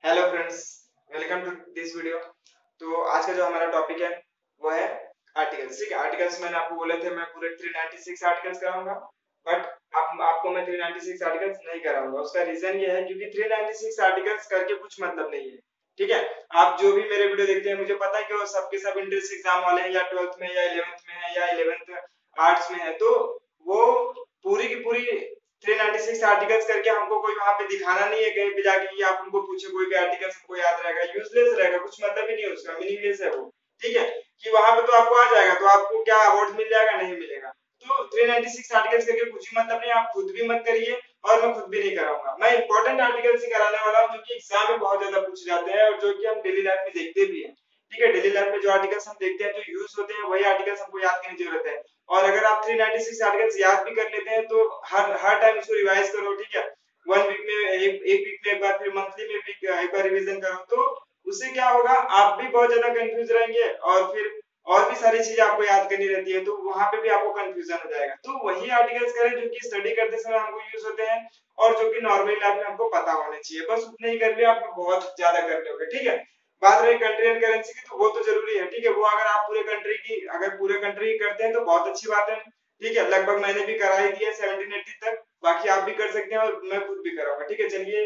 Hello friends, welcome to this video. तो आज का जो हमारा टॉपिक है वो है आर्टिकल्स। ठीक है, आर्टिकल्स मैंने आपको बोले थे मैं पूरे 396 आर्टिकल्स कराऊंगा, बट आपको मैं 396 आर्टिकल्स नहीं कराऊंगा। उसका रीजन ये है क्योंकि 396 आर्टिकल्स करके कुछ मतलब नहीं है। ठीक है, आप जो भी मेरे वीडियो देखते हैं मुझे पता है कि वो सबके सब इंट्रेंस एग्जाम वाले हैं, या 12th में या 11th में है या 11th आर्ट्स में है, तो वो पूरी की पूरी 396 आर्टिकल्स करके हमको कोई वहां पे दिखाना नहीं है कहीं पे जाके कि आप उनको पूछे कोई भी आर्टिकल्स हमको याद रहेगा, यूजलेस रहेगा, कुछ मतलब ही नहीं है उसका, मीनिंगलेस है वो। ठीक है, कि वहां पे तो आपको आ जाएगा तो आपको क्या अवार्ड मिल जाएगा, नहीं मिलेगा। तो 396 आर्टिकल्स करके कुछ ही मतलब नहीं, आप खुद भी मत करिए और मैं खुद भी नहीं कराऊंगा। मैं इंपॉर्टेंट आर्टिकल्स ही कराने वाला हूं जो कि एग्जाम में बहुत ज्यादा पूछे जाते हैं और जो कि हम डेली लाइफ में देखते भी हैं। ठीक है, डेली लाइफ में जो आर्टिकल्स हम देखते हैं जो यूज होते हैं वही आर्टिकल्स हमको याद करने की जरूरत है। और अगर आप 396 आर्टिकल्स याद भी कर लेते हैं तो हर टाइम इसको रिवाइज करो। ठीक है, वन वीक में एक वीक में एक बार, फिर मंथली में भी एक बार रिवीजन करो, तो उससे क्या होगा, आप भी बहुत ज्यादा कंफ्यूज रहेंगे और फिर और भी सारी चीजें आपको याद करनी रहती है, तो वहां पे भी आपको कंफ्यूजन हो जाएगा। तो वही आर्टिकल्स करें जो कि स्टडी करते समय हमको यूज होते हैं और जो कि नॉर्मली लाइफ में हमको पता होने चाहिए। बस उतने ही कर लिया, आप बहुत ज्यादा कर लोगे। ठीक है, बात रही कंट्री एंड करेंसी की, तो वो तो जरूरी है। ठीक है, वो अगर आप पूरे कंट्री की करते हैं तो बहुत अच्छी बात है। ठीक है, लगभग मैंने भी करा ही दिया 1780 तक, बाकी आप भी कर सकते हैं और मैं खुद भी कराऊंगा। ठीक है, चलिए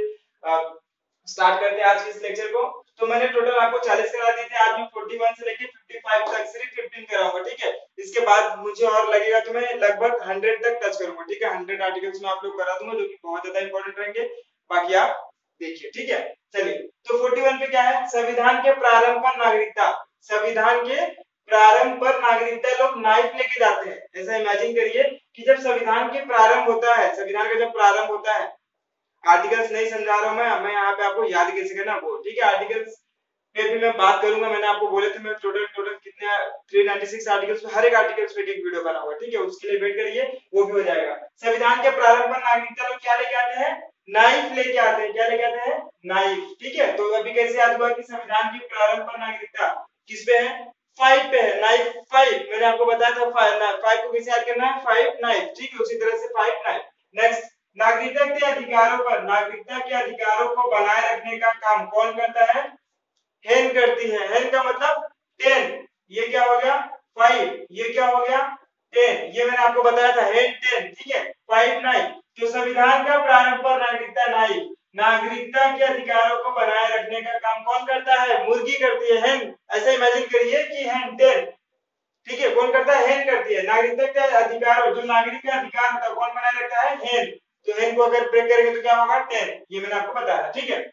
स्टार्ट करते हैं आज के इस लेक्चर को। तो मैंने टोटल आपको 40 करा दिए थे, आज मैं 41 से लेके 55 तक सिर्फ 15 कराऊंगा। ठीक है, इसके बाद मुझे और लगेगा तो मैं लगभग 100 तक टच करूंगा। ठीक है, 100 आर्टिकल्स में आप लोग करा दूंगा जो कि बहुत ज्यादा इंपॉर्टेंट रहेंगे। बाकी आप देखिए। ठीक है, चलिए तो 41 पे क्या है, संविधान के प्रारंभ पर नागरिकता। संविधान के प्रारंभ पर नागरिकता लोग नाइफ लेके जाते हैं। ऐसा इमेजिन करिए कि जब संविधान के प्रारंभ होता है, संविधान का जब प्रारंभ होता है, आर्टिकल्स नहीं समझा रहा हूं मैं यहाँ पे आपको याद कैसे करना वो। ठीक है, आर्टिकल्स पे भी मैं बात करूंगा। मैंने आपको बोले थे मैं टोटल टोटल कितने 396 आर्टिकल्स पे, हर एक आर्टिकल्स पे एक वीडियो बनाऊंगा। ठीक है, उसके लिए वेट करिए, वो भी हो जाएगा। संविधान के प्रारंभ पर नागरिकता लोग क्या लेके आते हैं, नाइफ लेके आते हैं। क्या लेके आते हैं, नाइफ। ठीक है, तो अभी कैसे याद हुआ कि संविधान के प्रारंभ पर नागरिकता किस पे है, 5 पे है, नाइफ 5। मैंने आपको बताया था 5 को कैसे याद करना है, 5 नाइफ। ठीक है, उसी तरह से 5 नाइफ। नेक्स्ट, नागरिकता के अधिकारों पर, नागरिकता के अधिकारों को बनाए रखने का काम कौन करता है, हेन करती है। हेन का मतलब 10, ये क्या हो गया 5, ये क्या हो गया 10, ये मैंने आपको बताया था हेन 10। ठीक है, 5 9। तो संविधान का प्रारंभ पर नागरिकता नाइफ, नागरिकता के अधिकारों को बनाए रखने का काम कौन करता है, मुर्गी करती है, हेन। ऐसा इमेजिन करिए कि हेन 10। ठीक है, कौन करता है, हेन करती है। नागरिकता के अधिकार, जो नागरिक का अधिकार होता है कौन बनाए रखता है, हेन। तो हेन को अगर ब्रेक करेंगे तो क्या होगा 10, ये मैंने आपको बताया। ठीक है,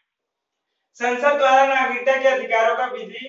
संसद द्वारा नागरिकता के अधिकारों का विधि,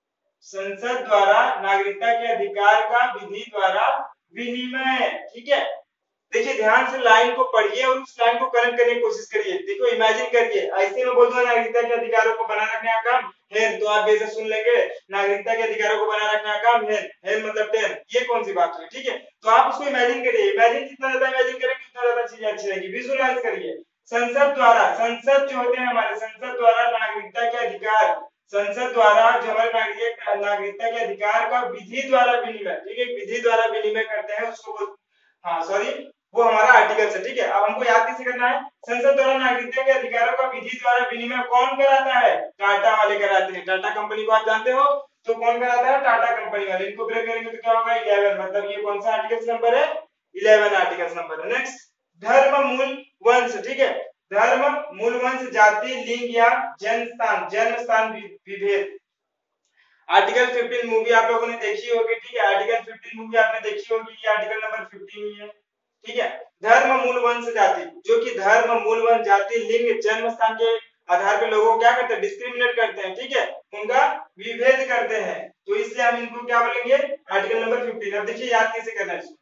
संसद द्वारा नागरिकता के अधिकार का विधि द्वारा विनिमय। ठीक है, देखिए ध्यान से लाइन को पढ़िए और उस लाइन को कनेक्ट करने की कोशिश करिए। देखो इमेजिन करिए, ऐसे में बोल दो नागरिकता के अधिकारों को बनाए रखने का काम है, तो आप बेशक सुन लेंगे नागरिकता के अधिकारों को बनाए रखने का काम है मतलब 10। ये कौन सी बात हुई। ठीक है, तो आप उसको इमेजिन करिए, इमेजिन जितना ज्यादा इमेजिन करेंगे उतना ज्यादा चीजें अच्छी रहेगी। विजुअलाइज करिए, संसद द्वारा, संसद जो होते हैं हमारे, संसद द्वारा नागरिकता के अधिकार, संसद द्वारा जो हमारे नागरिकता के अधिकार का विधि द्वारा विनिमय। ठीक है, विधि द्वारा विनिमय करते हैं उसको, हाँ सॉरी, वो हमारा आर्टिकल है। ठीक है, अब हमको याद कैसे करना है, संसद द्वारा नागरिकता के अधिकारों का विधि द्वारा विनिमय कौन कराता है, टाटा वाले कराते हैं। टाटा कंपनी को आप जानते हो, तो कौन कराता है, टाटा कंपनी वाले। इनको ब्रेक करेंगे तो क्या होगा 11, मतलब ये कौन सा आर्टिकल नंबर है, 11 आर्टिकल नंबर है। नेक्स्ट, धर्म मूल वंश। ठीक है, धर्म मूल वंश जाति लिंग या जन्म स्थान विभेद। आर्टिकल 15 मूवी आप लोगों ने देखी होगी। ठीक है, आर्टिकल 15 मूवी आपने देखी होगी, ये आर्टिकल नंबर 15 ही है। ठीक है, धर्म मूल वंश जाति, जो कि धर्म मूल वंश जाति लिंग जन्म स्थान के आधार पर लोगों को क्या करते हैं, डिस्क्रिमिनेट करते हैं। ठीक है, उनका विभेद करते हैं, तो इसलिए हम इनको क्या बोलेंगे, आर्टिकल नंबर 15। अब देखिए याद कैसे करना है इसको।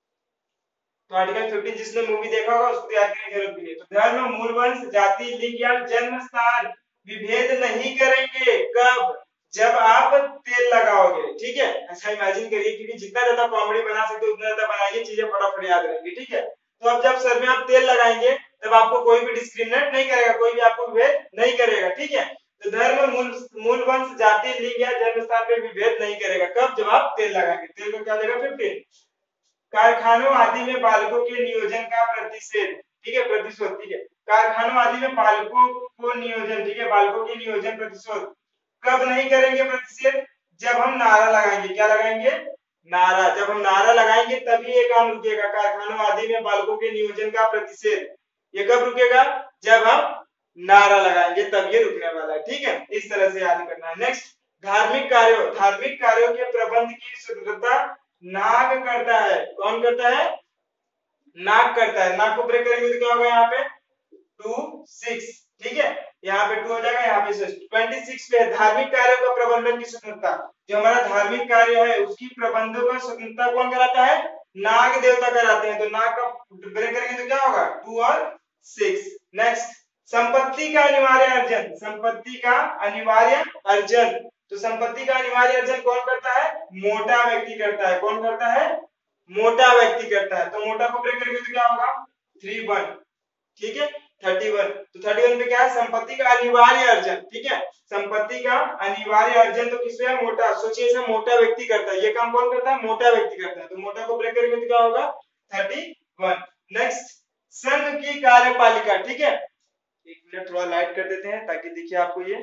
तो आर्टिकल 15 जिसने मूवी देखा होगा उसको याद करने की जरूरत नहीं है। तो धर्म मूल वंश जाति लिंग या जन्म स्थान विभेद नहीं करेंगे, कब, जब आप तेल लगाओगे। ठीक है, ऐसा इमेजिन करिए, क्योंकि जितना ज्यादा कॉमेडी बना सकते हो उतना ज्यादा बनाइए, चीजें फटाफट याद रहेंगी। ठीक है, तो अब जब सर में आप तेल लगाएंगे तब आपको कोई भी डिस्क्रिमिनेट नहीं करेगा, कोई भी आपको विभेद नहीं करेगा। ठीक है, तो धर्म मूल वंश जाति लिंग या जन्म स्थान पे विभेद नहीं करेगा, कब, जब आप तेल लगाएंगे। तेल को क्या देगा 15। कारखानों आदि में बालकों के नियोजन का प्रतिषेध। ठीक है, प्रतिशोध। ठीक है, कारखानों आदि में बालकों को नियोजन, ठीक है, बालकों के नियोजन प्रतिशोध कब नहीं करेंगे प्रतिषेध? जब हम नारा लगाएंगे। क्या लगाएंगे? नारा। जब हम नारा लगाएंगे तभी ये काम रुकेगा, कारखानों आदि में बालकों के नियोजन का प्रतिषेध। ये कब रुकेगा? जब हम नारा लगाएंगे तब ये रुकने वाला है, ठीक है। इस तरह से याद करना है। नेक्स्ट, धार्मिक कार्यों के प्रबंध की स्वतंत्रता नाग करता है। कौन करता है? नाग करता है। नाग को ब्रेक करेंगे तो क्या होगा यहाँ पे? 2 6, ठीक है, यहाँ पे 2 हो जाएगा, यहाँ पे 26 पे है धार्मिक कार्यों का प्रबंधन की स्वतंत्रता। जो हमारा धार्मिक कार्य है उसकी प्रबंधों का स्वतंत्रता कौन कराता है? नाग देवता कराते हैं। तो नाग का ब्रेक करेंगे तो क्या होगा? 2 और 6। नेक्स्ट, संपत्ति का अनिवार्य अर्जन। संपत्ति का अनिवार्य अर्जन। तो संपत्ति का अनिवार्य अर्जन कौन करता है? मोटा व्यक्ति करता है। कौन करता है? मोटा व्यक्ति करता है। तो मोटा को ब्रेक करेंगे तो क्या होगा? 31, ठीक है, 31। तो 31 पे क्या है? संपत्ति का अनिवार्य अर्जन, ठीक है, संपत्ति का अनिवार्य अर्जन तो किसमें है? मोटा। सोचिए इसे मोटा व्यक्ति करता है, ये काम कौन करता है? मोटा व्यक्ति करता है। तो मोटा को ब्रेक करेंगे तो क्या होगा? 31। नेक्स्ट, संघ की कार्यपालिका, ठीक है, एक मिनट थोड़ा लाइट कर देते हैं ताकि दिखे आपको ये,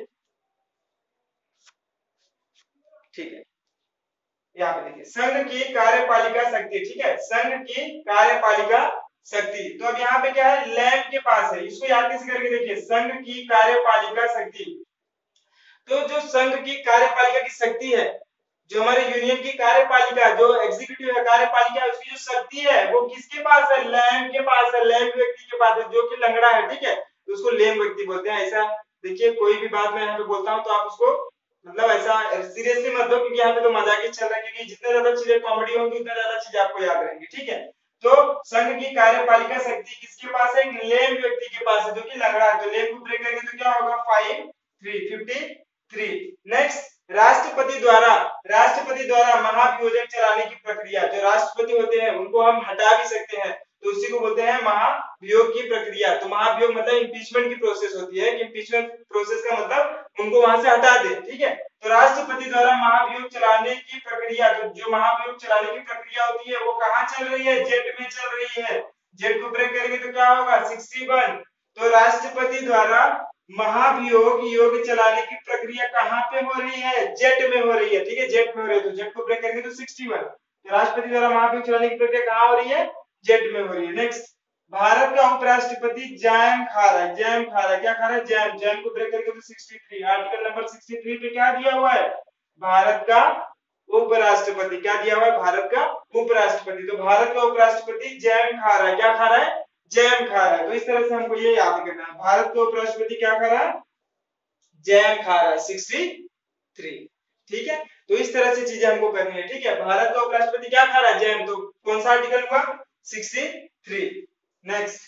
ठीक है। यहाँ पे देखिए, संघ की कार्यपालिका शक्ति, ठीक है, संघ की कार्यपालिका शक्ति। तो अब यहाँ पे क्या है? लैंब के पास है। इसको याद कैसे करके देखिए, संघ की कार्यपालिका शक्ति। तो जो संघ की कार्यपालिका की शक्ति है, जो हमारे यूनियन की कार्यपालिका, जो एग्जीक्यूटिव है, कार्यपालिका, उसकी जो शक्ति है वो किसके पास है? लैंब के पास है, लैंब व्यक्ति के पास है, जो कि लंगड़ा है, ठीक है, तो उसको लैंब व्यक्ति बोलते हैं। ऐसा देखिए, कोई भी बात मैं यहाँ पे बोलता हूँ तो आप उसको मतलब ऐसा सीरियसली मत लो, क्योंकि यहाँ पे तो मजाक ही चल रहा है, क्योंकि जितने ज्यादा चीजें कॉमेडी होंगी उतना ज्यादा चीजें आपको याद रहेंगी, ठीक है। तो संघ की कार्यपालिका शक्ति किसके पास है? एक लेम व्यक्ति के पास है, जो कि लंगड़ा है। तो लेम को ब्रेक करेंगे तो क्या होगा? 5 3 53। नेक्स्ट, राष्ट्रपति द्वारा महाभियोजन चलाने की प्रक्रिया। जो राष्ट्रपति होते हैं उनको हम हटा भी सकते हैं, तो उसी को बोलते हैं महाभियोग की प्रक्रिया। तो महाभियोग मतलब इम्पीचमेंट की प्रोसेस होती है, कि इम्पीचमेंट प्रोसेस का मतलब उनको वहां से हटा दे, ठीक है। तो राष्ट्रपति द्वारा महाभियोग चलाने की प्रक्रिया, तो जो महाभियोग चलाने की प्रक्रिया होती है वो कहाँ चल रही है? जेट में चल रही है। जेट को ब्रेक करेंगे तो क्या होगा? 61। तो राष्ट्रपति द्वारा महाभियोग योग चलाने की प्रक्रिया कहाँ पे हो रही है? जेट में हो रही है, ठीक है, जेट में हो रही है। तो जेट को ब्रेक करेंगे तो 61। तो राष्ट्रपति द्वारा महाभियोग चलाने की प्रक्रिया कहाँ हो रही है? जेट में हो रही है। नेक्स्ट, भारत का उपराष्ट्रपति जैम खा रहा है। जैम खा रहा है, क्या खा रहा है? जैम। जैम को ब्रेक करके तो 63, आर्टिकल नंबर 63 पे क्या दिया हुआ है? भारत का उपराष्ट्रपति। क्या दिया हुआ है? भारत का उपराष्ट्रपति। तो भारत का उपराष्ट्रपति जैम खा रहा है। क्या खा रहा है? जैम खा रहा है। तो इस तरह से हमको ये याद करना है, भारत का उपराष्ट्रपति क्या खा रहा है? जैम खा रहा है, 63, ठीक है। तो इस तरह से चीजें हमको करनी है, ठीक है। भारत का उपराष्ट्रपति क्या खा रहा है? जैम। तो कौन सा आर्टिकल हुआ? 63। नेक्स्ट,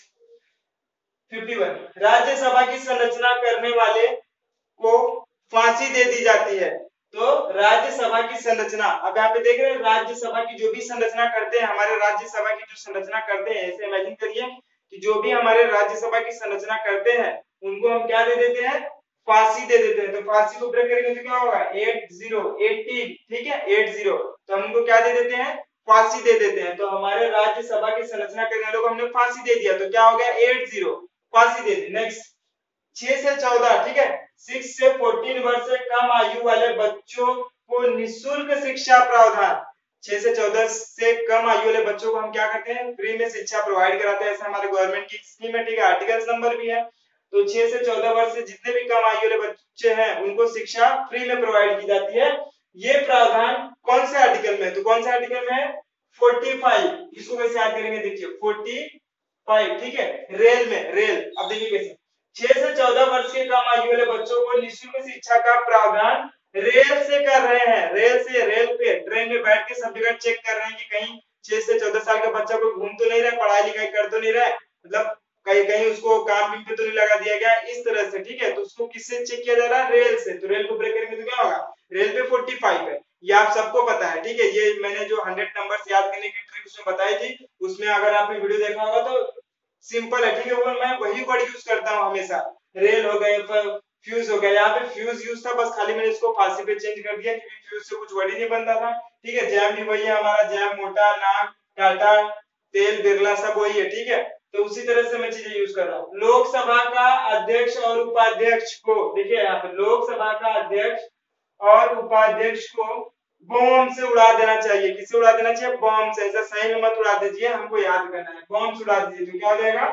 51, राज्यसभा की संरचना करने वाले को फांसी दे दी जाती है। तो राज्यसभा की संरचना, अब यहाँ पे देख रहे हैं, राज्यसभा की जो भी संरचना करते हैं, हमारे राज्यसभा की जो संरचना करते हैं, ऐसे इमेजिन करिए कि जो भी हमारे राज्यसभा की संरचना करते हैं उनको हम क्या दे देते हैं? फांसी दे देते हैं। तो फांसी को ब्रेक करेंगे तो क्या होगा? 80, ठीक है, 80। तो हम उनको क्या दे देते हैं? फांसी दे देते हैं। तो हमारे राज्यसभा की संरचना करने वालों को हमने फांसी दे दिया, तो क्या हो गया? 80, फांसी दे दी। नेक्स्ट, 6 से 14, ठीक है, 6 से 14 वर्ष से कम आयु वाले बच्चों को निःशुल्क शिक्षा प्रावधान। 6 से 14 से कम आयु वाले बच्चों को हम क्या करते हैं? फ्री में शिक्षा प्रोवाइड कराते हैं। ऐसा हमारे गवर्नमेंट की स्कीम है, ठीक है, आर्टिकल्स नंबर भी है। तो 6 से 14 वर्ष से जितने भी कम आयु वाले बच्चे हैं उनको शिक्षा फ्री में प्रोवाइड की जाती है। ये प्रावधान कौन से आर्टिकल में है? तो कौन से आर्टिकल में है? 45। इसको कैसे याद करेंगे? देखिए 45, ठीक है, रेल में, रेल। अब देखिए कैसे, 6 से 14 वर्ष के कम आयु वाले बच्चों को निःशुल्क शिक्षा का प्रावधान रेल से कर रहे हैं। रेल से, रेल पे ट्रेन में बैठ के सब जगह चेक कर रहे हैं कि कहीं 6 से 14 साल का बच्चा कोई घूम तो नहीं रहा, पढ़ाई लिखाई कर तो नहीं रहा है, मतलब कहीं कहीं उसको काम पे तो नहीं लगा दिया गया, इस तरह से, ठीक है। तो उसको किससे चेक किया जा रहा है? रेल से। तो रेल को ब्रेक करेंगे तो क्या होगा? रेल पे 45 है, ये आप सबको पता है, ठीक है। ये मैंने जो 100 नंबर्स याद करने की ट्रिक उसमें बताई थी, उसमें अगर आपने वीडियो देखा होगा तो सिंपल है, ठीक है, वो मैं वही वर्ड यूज करता हूँ हमेशा। रेल हो गए, फ्यूज हो गया, यहाँ पे फ्यूज यूज था, बस खाली मैंने इसको फांसी पे चेंज कर दिया क्योंकि फ्यूज से कुछ वर्ड ही नहीं बनता था, ठीक है। जैम भी वही है हमारा, जैम, मोटा, नाक, टाटा, तेल, बिरला, सब वही है, ठीक है। तो उसी तरह से मैं चीजें यूज कर रहा हूँ। लोकसभा का अध्यक्ष और उपाध्यक्ष को, देखिए यहाँ पे लोकसभा का अध्यक्ष और उपाध्यक्ष को बॉम्ब से उड़ा देना चाहिए। किससे उड़ा देना चाहिए? बॉम्ब से। ऐसा सही में मत उड़ा दीजिए, हमको याद करना है। बॉम्ब से उड़ा दीजिए तो क्या हो जाएगा?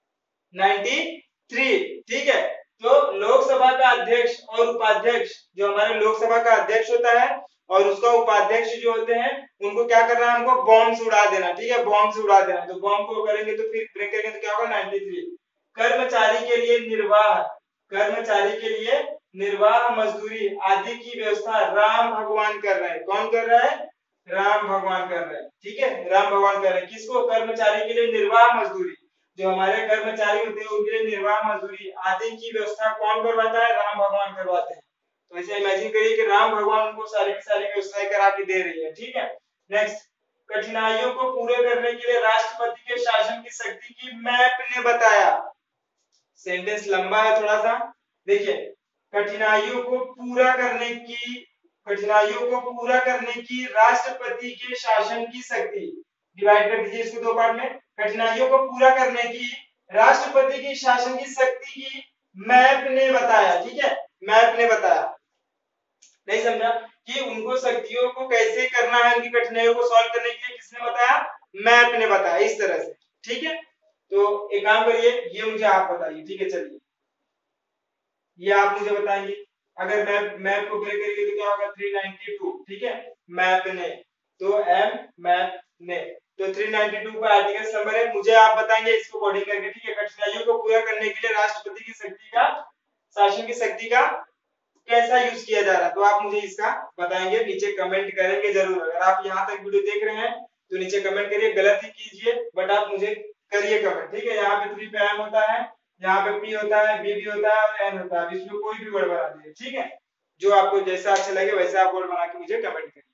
93। ठीक है, तो लोकसभा का अध्यक्ष और उपाध्यक्ष, जो हमारे लोकसभा का अध्यक्ष होता है और उसका उपाध्यक्ष जो होते हैं, उनको क्या करना है? हमको बॉम्ब से उड़ा देना। ठीक है, बॉम्ब से उड़ा देना। तो बॉम्ब को करेंगे तो फिर ब्रेक करेंगे तो क्या होगा? 93। कर्मचारी के लिए निर्वाह, कर्मचारी के लिए निर्वाह मजदूरी आदि की व्यवस्था राम भगवान कर रहे हैं। कौन कर रहा है? राम भगवान कर रहे हैं। ठीक है, राम भगवान कर रहे हैं। किसको? कर्मचारी के लिए निर्वाह मजदूरी, जो हमारे कर्मचारी होते हैं उनके लिए निर्वाह मजदूरी आदि की व्यवस्था कौन करवाता है? राम भगवान करवाते हैं। तो ऐसे इमेजिन करिए कि राम भगवान उनको सारी की सारी व्यवस्थाएं करा के दे रही है। ठीक है, नेक्स्ट, कठिनाइयों को पूरे करने के लिए राष्ट्रपति के शासन की शक्ति की मैप ने बताया। सेंटेंस लंबा है थोड़ा सा, देखिए, कठिनाइयों को पूरा करने की, कठिनाइयों को पूरा करने की राष्ट्रपति के शासन की शक्ति, डिवाइड कर दीजिए इसको दो पार्ट में। कठिनाइयों को पूरा करने की राष्ट्रपति की शासन की शक्ति की मैप ने बताया। ठीक है, मैप ने बताया। नहीं समझा कि उनको शक्तियों को कैसे करना है, उनकी कठिनाइयों को सॉल्व करने के लिए किसने बताया? मैप ने बताया, इस तरह से। ठीक है, तो एक काम करिए, ये मुझे आप बताइए। ठीक है, चलिए ये आप मुझे बताएंगे। अगर मैप को ब्रेक करेंगे तो क्या होगा? 392। ठीक है, मैप ने, तो एम मैप ने, तो 392 का आर्टिकल नंबर है। मुझे आप बताएंगे इसको कोडिंग करके। ठीक है, कठिनाइयों को पूरा करने के लिए राष्ट्रपति की शक्ति का, शासन की शक्ति का कैसा यूज किया जा रहा है, तो आप मुझे इसका बताएंगे, नीचे कमेंट करेंगे जरूर। अगर आप यहाँ तक वीडियो देख रहे हैं तो नीचे कमेंट करिए, गलत ही कीजिए बट आप मुझे करिए कमेंट। ठीक है, यहाँ पे 3 पे एम होता है, यहाँ पे पी होता है, बी भी होता है और एन होता है। इसमें कोई भी वर्ड बना दीजिए। ठीक है, जो आपको जैसा अच्छा लगे वैसा आप वर्ड बना के मुझे कमेंट करिए।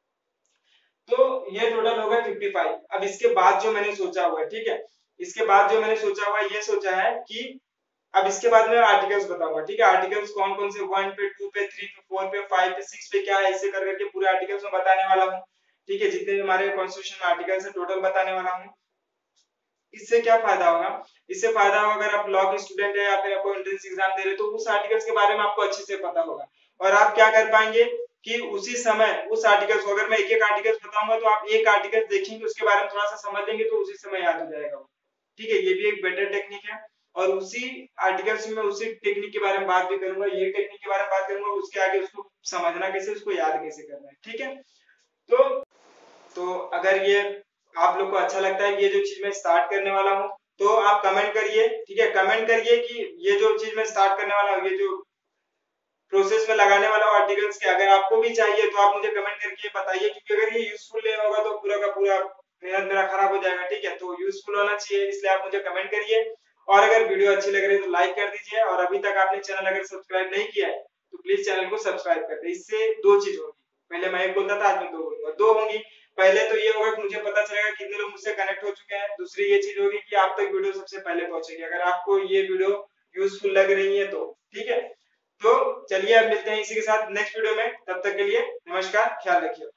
तो ये टोटल होगा 55। अब इसके बाद जो मैंने सोचा हुआ है, ठीक है, इसके बाद जो मैंने सोचा हुआ है, ये सोचा है कि अब इसके बाद में आर्टिकल्स बताऊंगा। ठीक है, आर्टिकल्स कौन कौन से 1 पे, 2 पे, 3 पे, 4 पे, 5 पे, 6 पे क्या है, ऐसे कर करके पूरे आर्टिकल्स में बताने वाला हूँ। ठीक है, जितने भी हमारे कॉन्स्टिट्यूशन में आर्टिकल्स है टोटल बताने वाला हूँ। इससे क्या फायदा होगा? इससे फायदा होगा अगर आप लॉ के स्टूडेंट है या फिर आपको एंट्रेंस एग्जाम दे रहे तो उस आर्टिकल्स के बारे में आपको अच्छे से पता होगा और आप क्या कर पाएंगे कि उसी समय उस आर्टिकल्स को, अगर मैं एक एक आर्टिकल्स बताऊंगा तो आप एक आर्टिकल देखेंगे, उसके बारे में थोड़ा सा समझ लेंगे तो उसी समय याद हो जाएगा। ठीक है, ये भी एक बेटर टेक्निक है और उसी आर्टिकल्स में उसी टेक्निक के बारे में बात भी करूंगा, ये टेक्निक के बारे में बात करूंगा, उसके आगे उसको समझना कैसे, उसको याद कैसे करना है। ठीक है, तो अगर ये आप लोग को अच्छा लगता है कि ये जो चीज मैं स्टार्ट करने वाला हूँ तो आप कमेंट करिए। ठीक है, कमेंट करिए कि ये जो चीज मैं स्टार्ट करने वाला हूँ, ये जो प्रोसेस में लगाने वाला हूँ आर्टिकल्स के, अगर आपको भी चाहिए तो आप मुझे कमेंट करके बताइए, क्योंकि अगर ये यूजफुल नहीं होगा तो पूरा का पूरा मेहनत मेरा खराब हो जाएगा। ठीक है, तो यूजफुल होना चाहिए, इसलिए आप मुझे कमेंट करिए और अगर वीडियो अच्छी लग रही है तो लाइक कर दीजिए और अभी तक आपने चैनल अगर सब्सक्राइब नहीं किया है तो प्लीज चैनल को सब्सक्राइब कर दे। इससे दो चीज होगी, पहले मैं एक बोलता था, आज मैं दो बोलूंगा। दो होंगी, पहले तो ये होगा कि मुझे पता चलेगा कितने लोग मुझसे कनेक्ट हो चुके हैं, दूसरी ये चीज होगी कि आप तक वीडियो सबसे पहले पहुंचेगी अगर आपको ये वीडियो यूजफुल लग रही है तो। ठीक है, तो चलिए अब मिलते हैं इसी के साथ नेक्स्ट वीडियो में, तब तक के लिए नमस्कार, ख्याल रखिए।